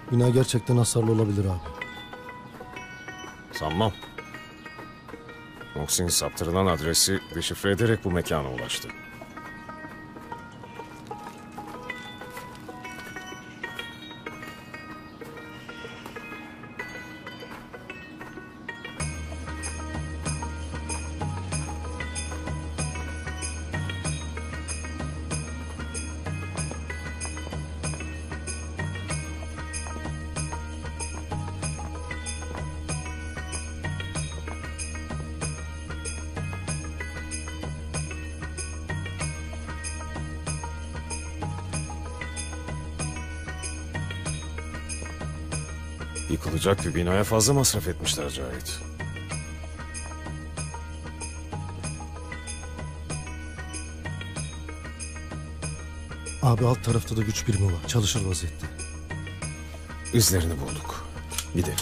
Bina gerçekten hasarlı olabilir abi. Sanmam. Muhsin saptırılan adresi deşifre ederek bu mekana ulaştı. Yıkılacak bir binaya fazla masraf etmişler Cahit. Abi alt tarafta da güç birimi var. Çalışır vaziyette. İzlerini bulduk. Gidelim.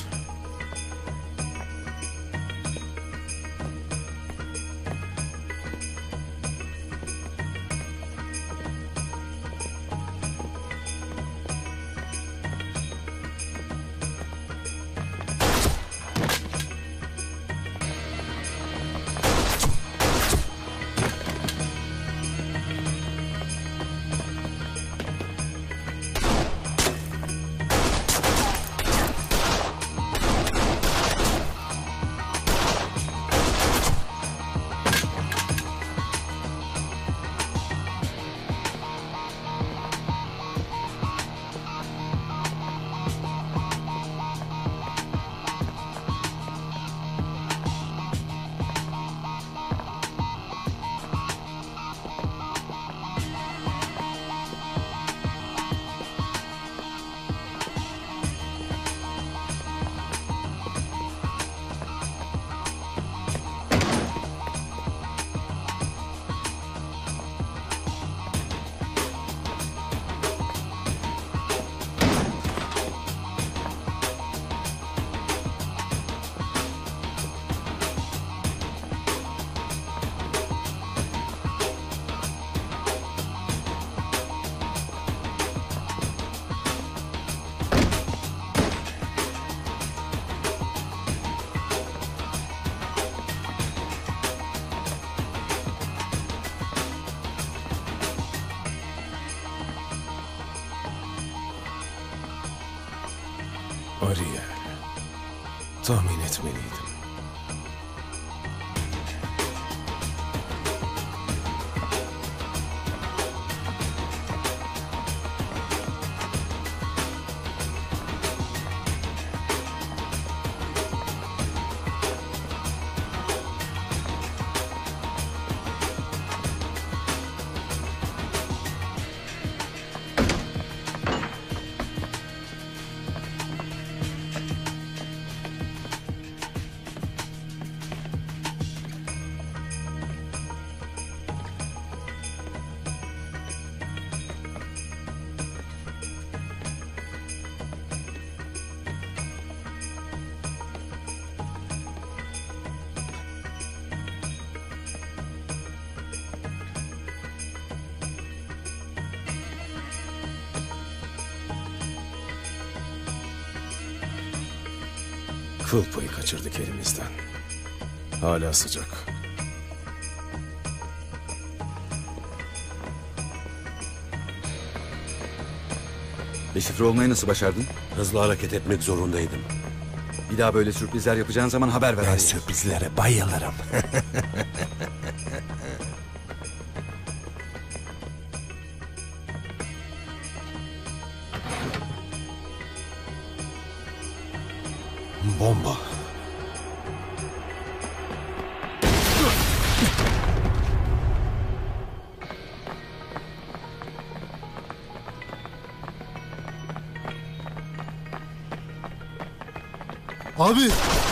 Ariel. Tahmin etmeliydim. Kıl payı kaçırdık elimizden. Hala sıcak. Deşifre olmayı nasıl başardın? Hızlı hareket etmek zorundaydım. Bir daha böyle sürprizler yapacağın zaman haber ver. Ben Ariel. sürprizlere bayılırım. Bomba. Abi!